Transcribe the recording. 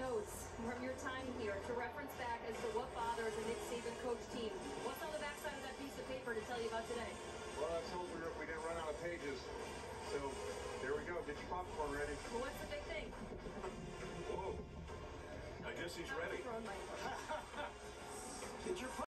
notes from your time here to reference back as to what bothers a Nick Saban coach team. What's on the backside of that piece of paper to tell you about today? Well, I told you we didn't run out of pages. So there we go. Get your popcorn ready. Well, what's the big thing? Whoa. I guess he's ready. Get your